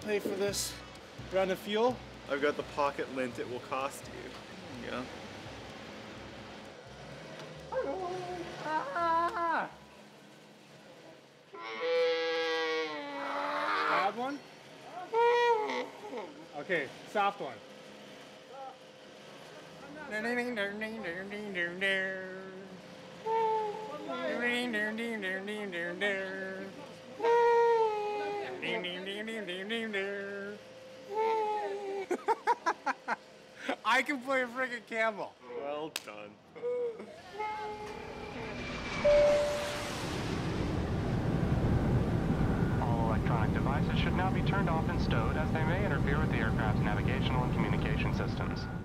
pay for this round of fuel. I've got the pocket lint it will cost you. Yeah. Loud one? Okay, soft one. I can play a friggin' Campbell. Well done. All electronic devices should now be turned off and stowed as they may interfere with the aircraft's navigational and communication systems.